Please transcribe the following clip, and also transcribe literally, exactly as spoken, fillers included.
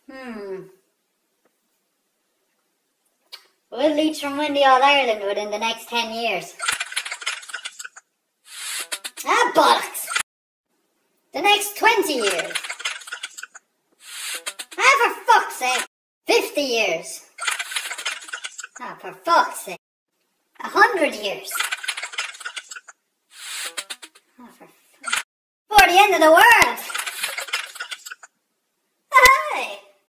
Hmm. Will Leitrim win the All-Ireland within the next ten years? Ah, bollocks! The next twenty years? Ah, for fuck's sake! fifty years? Ah, for fuck's sake! A hundred years? Ah, for fuck. For the end of the world!